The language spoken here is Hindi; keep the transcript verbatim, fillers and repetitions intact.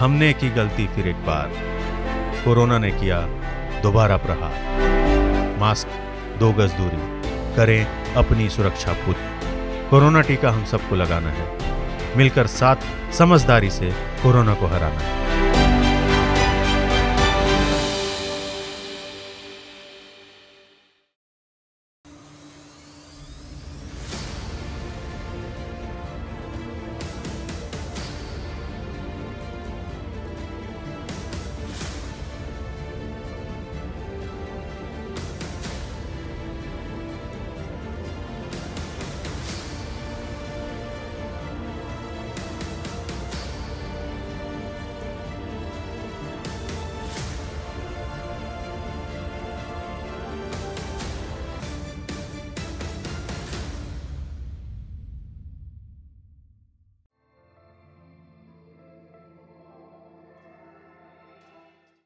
हमने की गलती फिर एक बार, कोरोना ने किया दोबारा प्रहार। मास्क, दो गज दूरी, करें अपनी सुरक्षा पूरी। कोरोना टीका हम सबको लगाना है, मिलकर साथ समझदारी से कोरोना को हराना है।